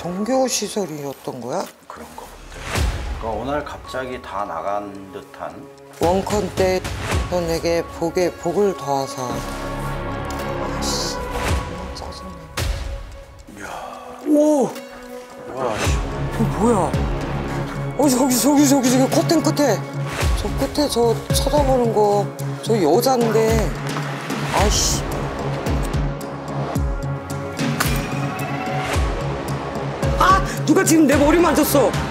종교시설이었던 거야? 그런 거. 그러니까 오늘 갑자기 다 나간 듯한. 원컨 때 너에게 복에 복을 더하사. 아씨, 짜증나. 이야. 오! 와, 이거 뭐야? 저기 커튼 끝에. 저 끝에 저 쳐다보는 거, 저 여잔데. 아이씨. 아! 누가 지금 내 머리 만졌어.